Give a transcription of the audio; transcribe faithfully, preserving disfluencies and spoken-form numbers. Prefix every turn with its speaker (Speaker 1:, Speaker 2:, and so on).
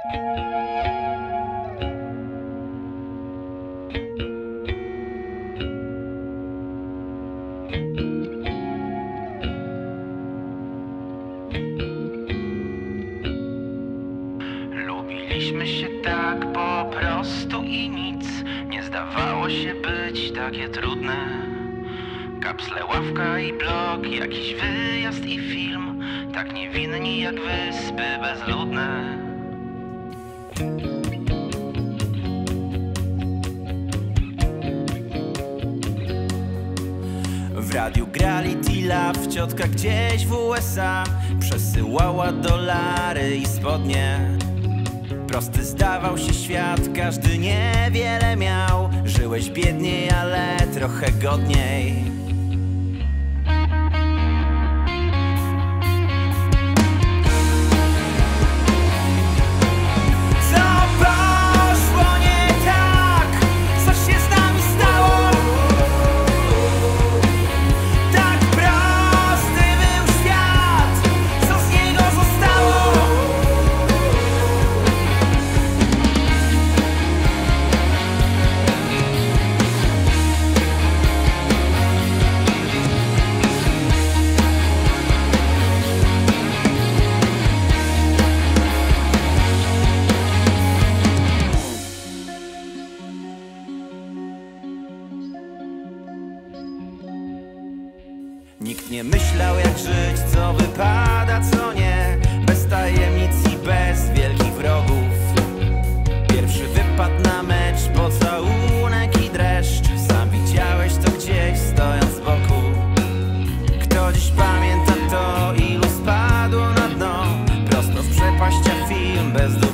Speaker 1: Lubiliśmy się tak po prostu i nic nie zdawało się być takie trudne. Kapsle, ławka i blok, jakiś wyjazd i film, tak niewinni jak wyspy bezludne. W radiu grali T-Love, ciotka gdzieś w U S A przesyłała dolary i spodnie. Prosty zdawał się świat, każdy niewiele miał. Żyłeś biedniej, ale trochę godniej. Nikt nie myślał jak żyć, co wypada, co nie. Bez tajemnic i bez wielkich wrogów. Pierwszy wypad na mecz, pocałunek i dreszcz. Sam widziałeś to gdzieś, stojąc z boku. Kto dziś pamięta to, ilu spadło na dno? Prosto w przepaść, a film bez dupy.